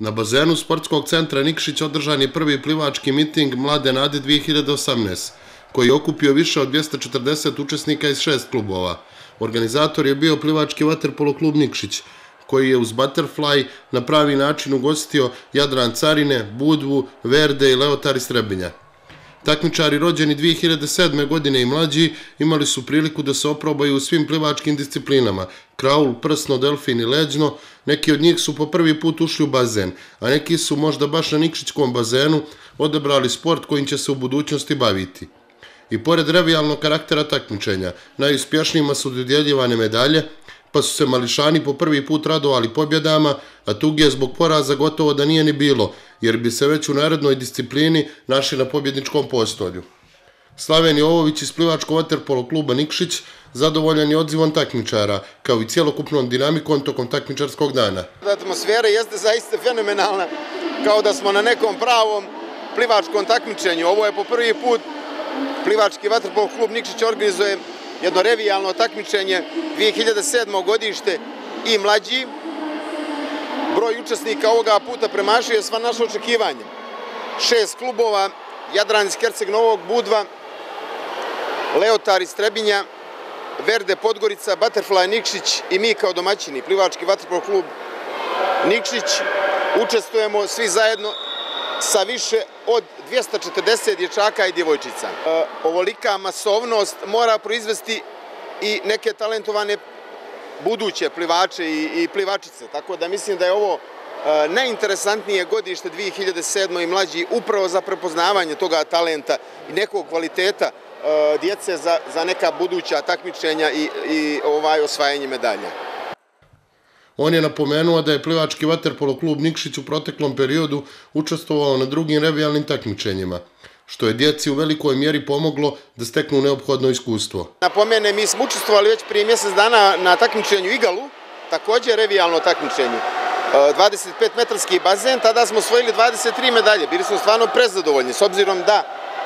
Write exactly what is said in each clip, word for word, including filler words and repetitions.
Na bazenu Sportskog centra Nikšić održan je prvi plivački miting Mlade nade dvije hiljade osamnaeste. koji je okupio više od dvjesto četrdeset učesnika iz šest klubova. Organizator je bio plivački vaterpolo klub Nikšić, koji je uz Butterfly na pravi način ugostio Jadran Carine, Budvu, Verde i Leotar iz Trebinja. Takmičari rođeni dvije hiljade sedme. godine i mlađi imali su priliku da se oprobaju u svim plivačkim disciplinama, kraul, prsno, delfin i leđno. Neki od njih su po prvi put ušli u bazen, a neki su možda baš na Nikšićkom bazenu odabrali sport kojim će se u budućnosti baviti. I pored revijalnog karaktera takmičenja, najuspješnijima su dodjeljivane medalje, pa su se mališani po prvi put radovali pobjedama, a tuge zbog poraza gotovo da nije ni bilo, jer bi se već u narednoj disciplini našli na pobjedničkom postolju. Slaven Jovović iz plivačkog vaterpolo kluba Nikšić zadovoljan je odzivom takmičara, kao i cjelokupnom dinamikom tokom takmičarskog dana. Atmosfera jeste zaista fenomenalna, kao da smo na nekom pravom plivačkom takmičenju. Ovo je po prvi put plivački vaterpolo klub Nikšić organizuje jedno revijalno takmičenje, dvije hiljade sedme. godište i mlađi. Broj učesnika ovoga puta premašuje sva naša očekivanja. Šest klubova, Jadran iz Herceg Novog, Budva, Leotar iz Trebinja, Verde Podgorica, Butterfly Nikšić i mi kao domaćini, plivački vaterpolo klub Nikšić, učestvujemo svi zajedno sa više od dvjesto četrdeset dječaka i djevojčica. Ovolika masovnost mora proizvesti i neke talentovane buduće plivače i plivačice, tako da mislim da je ovo najinteresantnije godište dvije hiljade sedme. i mlađi upravo za prepoznavanje toga talenta i nekog kvaliteta djece za neka buduća takmičenja i osvajanje medalja. On je napomenuo da je plivački vaterpolo klub Nikšić u proteklom periodu učestvovao na drugim revijalnim takmičenjima, što je djeci u velikoj mjeri pomoglo da steknu neophodno iskustvo. Napomene, mi smo učestvovali već prije mjesec dana na takmičenju Igalu, također revijalno takmičenje. dvadeset pet metarski bazen, tada smo osvojili dvadeset tri medalje. Bili smo stvarno prezadovoljni, s obzirom da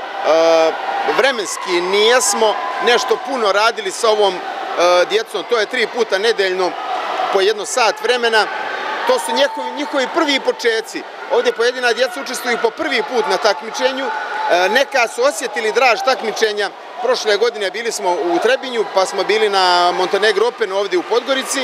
vremenski nijesmo nešto puno radili sa ovom djecom. To je tri puta nedeljno po jedno sat vremena. To su njihovi prvi početci. Ovdje pojedina djeca učestvuju po prvi put na takmičenju. Neka su osjetili draž takmičenja. Prošle godine bili smo u Trebinju, pa smo bili na Montenegro Openu ovdje u Podgorici,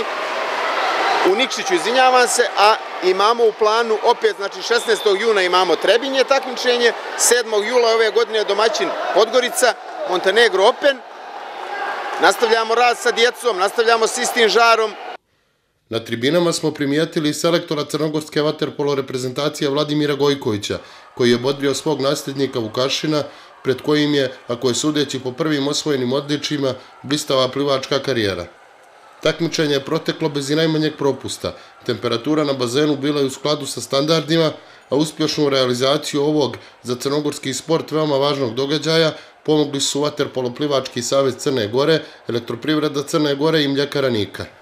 u Nikšiću, izvinjavam se, a imamo u planu opet, znači šesnaestog juna imamo Trebinje takmičenje, sedmog jula ove godine domaćin Podgorica, Montenegro Open. Nastavljamo rad sa djecom, nastavljamo s istim žarom. Na tribinama smo primijetili selektora crnogorske vaterpolo reprezentacije Vladimira Gojkovića, koji je bodrio svog nasljednika Vukašina, pred kojim je, ako je sudeći po prvim osvojenim odličjima, blistava plivačka karijera. Takmičenje je proteklo bez i najmanjeg propusta. Temperatura na bazenu bila je u skladu sa standardima, a uspješnu realizaciju ovog za crnogorski sport veoma važnog događaja pomogli su Vaterpolo plivački savez Crne Gore, Elektroprivreda Crne Gore i Mljekara Nika.